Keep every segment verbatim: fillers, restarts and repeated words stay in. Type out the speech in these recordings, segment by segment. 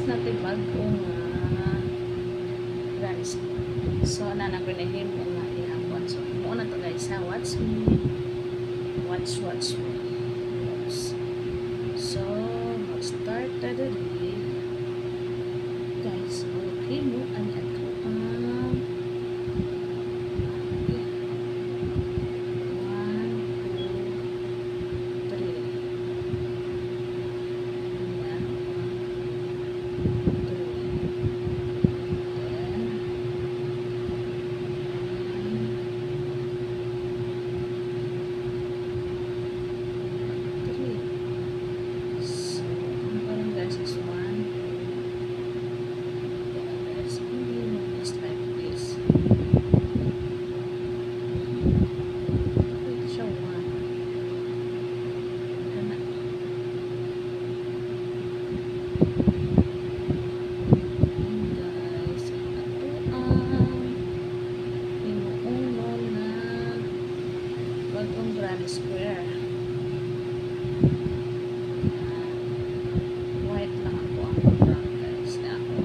natin bagong uh, guys. So, nanagrinahim ko nga ihapon. So, muna to guys ha. Watch me. Watch, watch me. Yes. So, mag-start na dali. Guys, okay mo. Ano ito? Um, okay. One, two, three. Ayan. Grand Square. White lang ako ang background guys. Na ako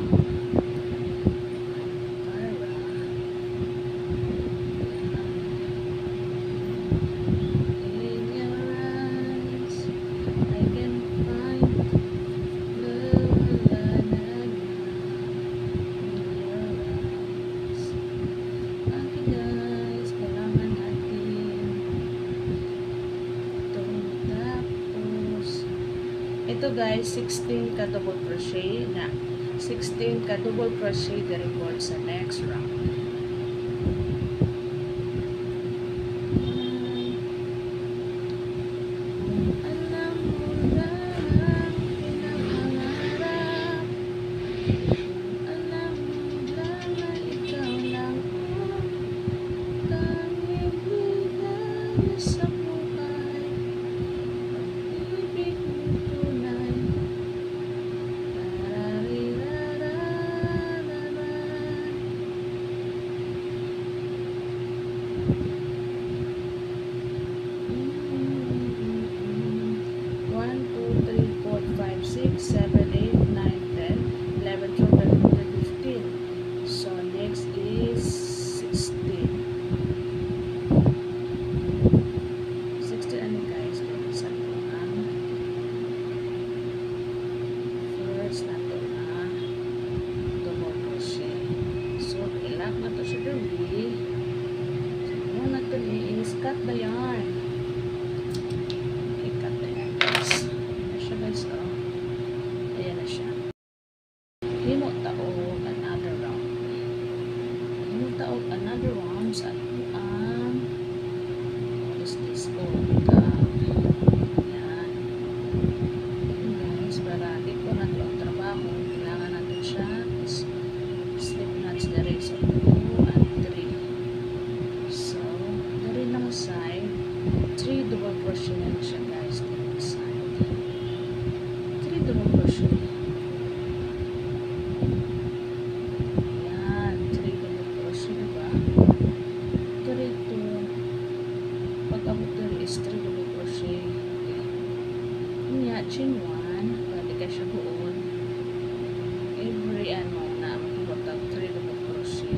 para in your eyes I can find love in your eyes. Okay guys, kailangan natin ito guys, sixteen ka double crochet na sixteen ka double crochet the record sa next round. Alam mo lang pinapangarap, alam mo lang na ikaw lang ang tanging bigay sa buhay. Pag-ibig six, seven, eight, nine, ten, eleven, twelve, thirteen, fifteen. So next is sixteen. sixteen ano guys? Saan po ang first nato ang double crochet. So ilak na to siya dali. So muna to ni is cut the yarn. Okay, cut the yarn guys. Ano siya guys? Oh. Ayan na siya. Himo taog another round. Himo taog another round sa ang what is this? Oh, the yan. Guys, para di ko na ito ang trabaho. Kailangan natin siya slip knots na rin. So, two and three. So, na rin ng side. three double crochet na rin siya guys. Side. three double crochet. Yan, three double crochet, diba? Ito rito, pag abot ito is three double crochet. Okay. Yan, chain one, pwede ka siya buon. Every ano na, magkabot ang three double crochet.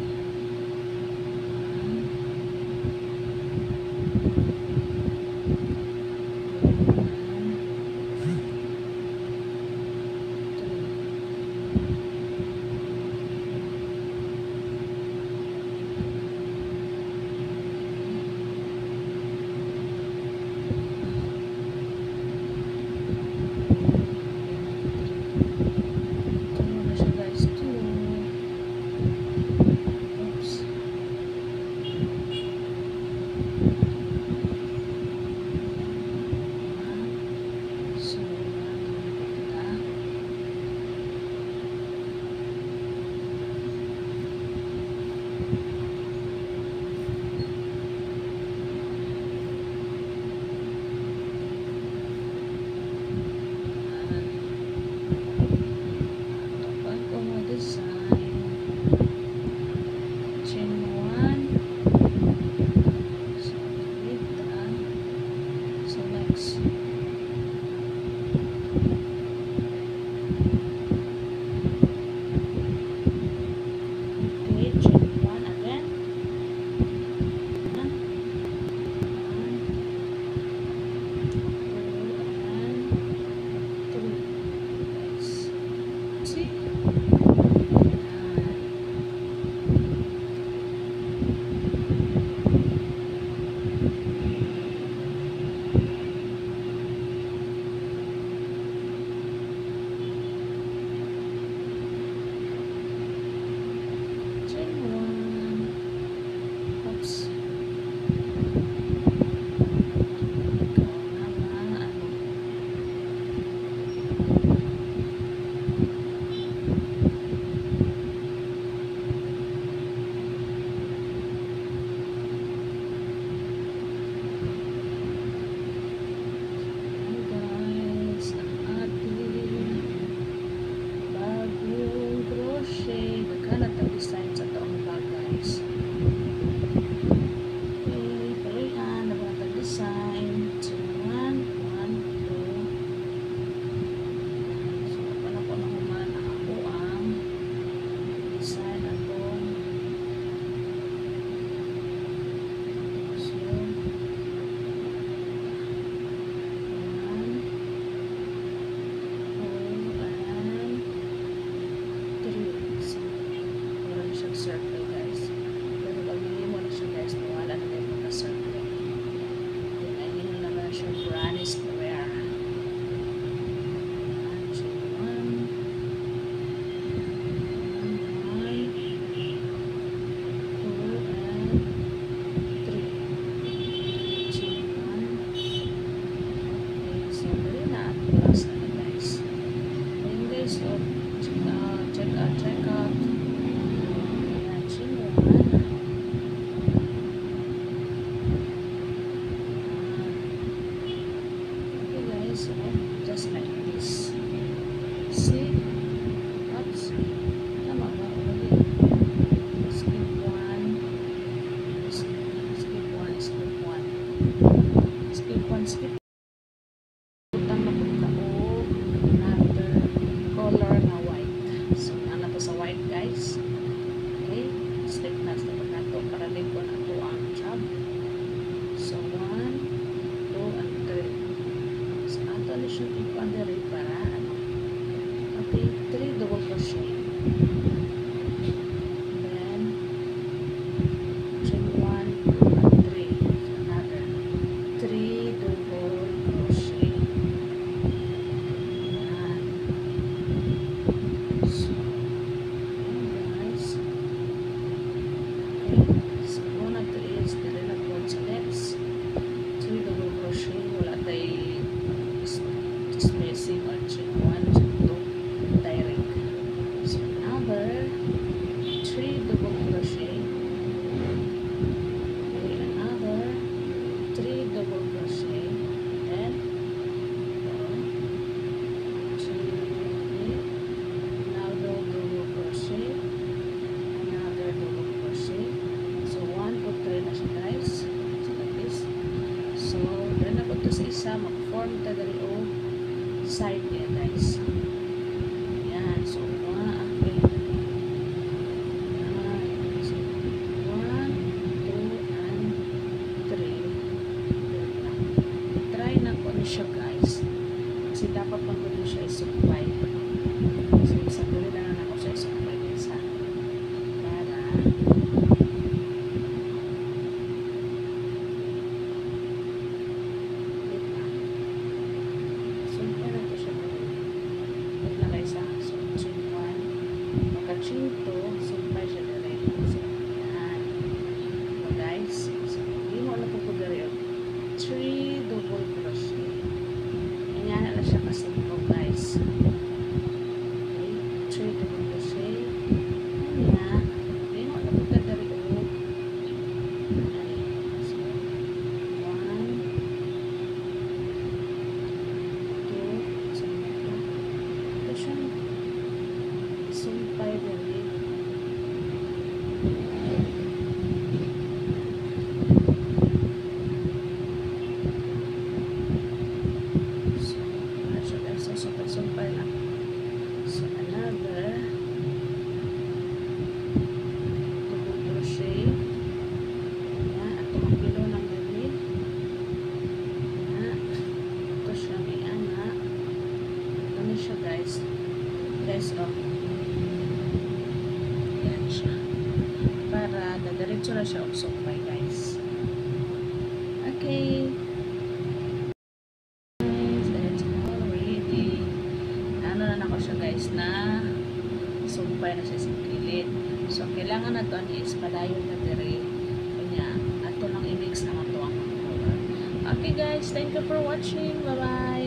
na tag-design sa taong bag guys. Okay, paluyan na mga tag-design. So, one, one, two. So, paano ko na human ako ang design atong so, circle guys. Pero pag hindi mo na siya guys, nawala na yung mga circle. Then, ay hindi na naman siya granny square. So, one, one, two, and three. So, one. Okay, so, dali na at plus na guys. Then guys, so, check out, check out, check out. So, just like this. See? Oops. Tama ba? Skip one. Skip one. Skip one. Skip one. Skip. Utang na punta o another color na white. So, ano to sa white guys? Okay? Skip na sa pagkato para din ko na ito ang job. So, one, two, and three. Ato na siya yung pandari para ano. Okay, three double crochet. Then, chain one, two, and three. So, another. Three double crochet. Yan. So, yan guys. Okay, so one of the is dili na po sa next. Three double crochet. Wala tayo spacing or chain one, chain two, direct. So another three double crochet. Okay, another three double crochet. Then uh, three, okay. Another double crochet. Another double crochet. So one, two, three na siya guys. So like this. So then na po ito sa isa, mag-form ta dali o side niya guys. Yan. So, one, okay. Yan. So, one, two, and three. Try na ko na siya guys. Kasi dapat pang ko siya isumpay. So, isa ko rin na ako siya isumpay guys ha. Para chinto, sumpay siya direct. So, yan. So, guys, so, hindi mo na po po direct. Three double crochet. Yan na siya kasimpo, guys. Okay, three double crochet. Yan. Hindi mo na po po direct. So, one, two, so, ito siya. Sumpay direct. Sumpay lang. So, another double crochet. Ayan, at tumapilo ng gabi. Ayan, ito siya may anak. Ito na siya guys. Guys, oh. Ayan siya. Para dadiretso na siya ang sumpay guys. Okay. Guys na sumpay na siya sa kilid. So, kailangan na ito is palayo na dire. Kanya, ato lang i-mix naman ito ang color. Okay guys, thank you for watching. Bye-bye.